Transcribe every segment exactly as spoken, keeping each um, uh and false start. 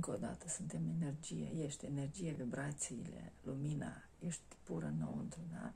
Încă o dată, suntem energie, ești energie, vibrațiile, lumina, ești pură înăuntru, da?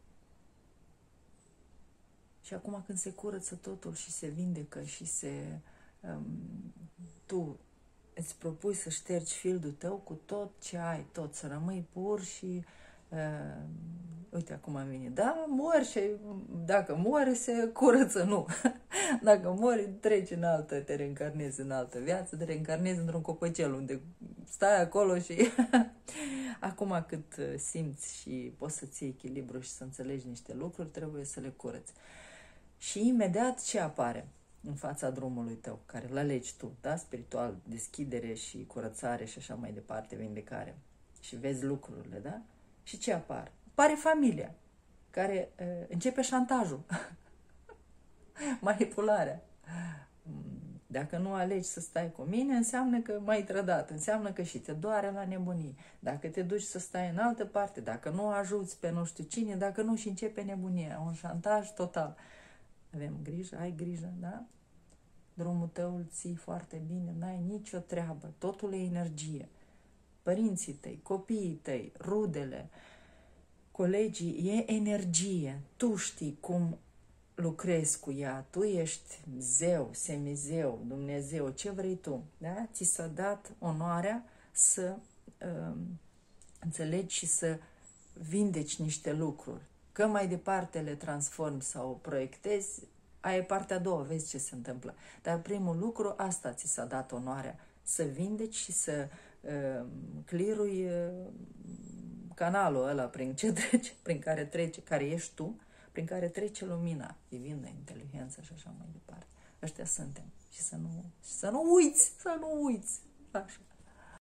Și acum când se curăță totul și se vindecă și se... Um, tu îți propui să ștergi fieldul tău cu tot ce ai, tot, să rămâi pur și... Uh, uite, acum am venit, da, mori și dacă mori se curăță, nu. Dacă mori, treci în altă, te reîncarnezi în altă viață, te reîncarnezi într-un copăcel unde stai acolo și acum cât simți și poți să-ți iei echilibru și să înțelegi niște lucruri, trebuie să le curăți. Și imediat ce apare în fața drumului tău, care îl alegi tu, da? Spiritual, deschidere și curățare și așa mai departe, vindecare. Și vezi lucrurile, da? Și ce apare? Apare familia, care uh, începe șantajul, manipularea. Dacă nu alegi să stai cu mine, înseamnă că m-ai trădat, înseamnă că și te doare la nebunie. Dacă te duci să stai în altă parte, dacă nu ajuți pe nu știu cine, dacă nu și începe nebunia, un șantaj total. Avem grijă, ai grijă, da? Drumul tău îl ții foarte bine, n-ai nicio treabă, totul e energie. Părinții tăi, copiii tăi, rudele, colegii, e energie. Tu știi cum lucrezi cu ea, tu ești zeu, semizeu, Dumnezeu, ce vrei tu, da? Ți s-a dat onoarea să uh, înțelegi și să vindeci niște lucruri. Că mai departe le transformi sau proiectezi, aia e partea a doua, vezi ce se întâmplă. Dar primul lucru, asta ți s-a dat onoarea, să vindeci și să uh, clearui uh, canalul ăla prin ce trece, prin care trece, care ești tu, prin care trece lumina divină, inteligența și așa mai departe. Ăștia suntem. Și să nu, și să nu uiți, să nu uiți. Așa.